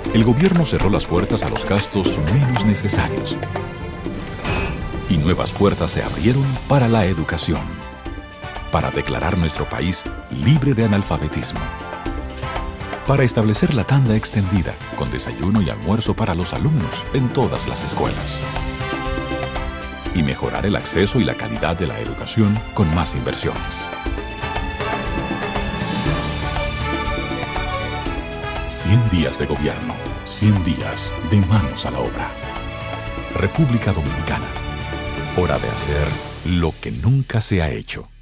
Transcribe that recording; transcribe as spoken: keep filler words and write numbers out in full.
el gobierno cerró las puertas a los gastos menos necesarios. Y nuevas puertas se abrieron para la educación, para declarar nuestro país libre de analfabetismo, para establecer la tanda extendida con desayuno y almuerzo para los alumnos en todas las escuelas, y mejorar el acceso y la calidad de la educación con más inversiones. cien días de gobierno, cien días de manos a la obra. República Dominicana. Hora de hacer lo que nunca se ha hecho.